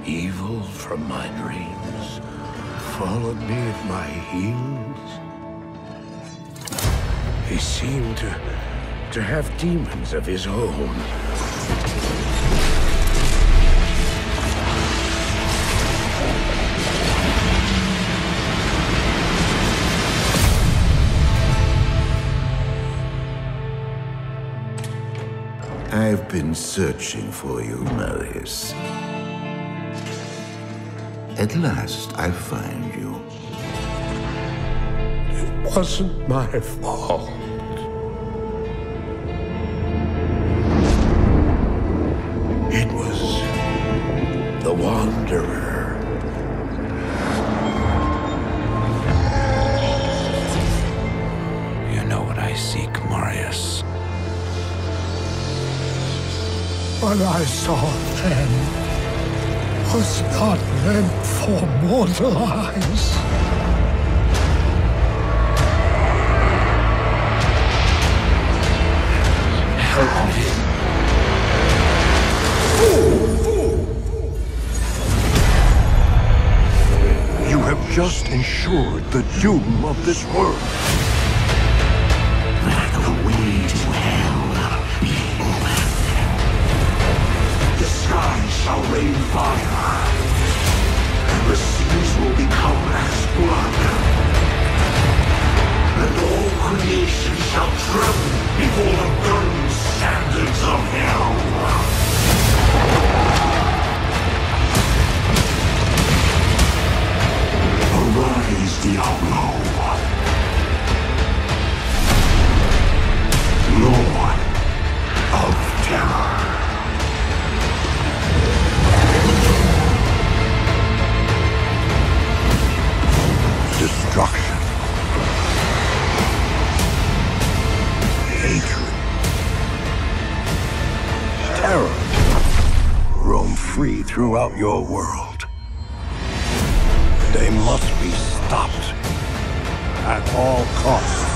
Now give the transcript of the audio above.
Evil from my dreams followed me at my heels. He seemed to have demons of his own. I've been searching for you, Marius. At last, I find you. It wasn't my fault. It was the Wanderer. You know what I seek, Marius. What I saw then was not meant for mortal eyes. Help me. You have just ensured the doom of this world. The way to hell be open. The sky shall rain fire, and the seas will become as blood. And all creation shall tremble before the burning standards of hell. Arise, Diablo, Lord of Terror. Destruction. Hatred. Terror. Roam free throughout your world. They must be stopped at all costs.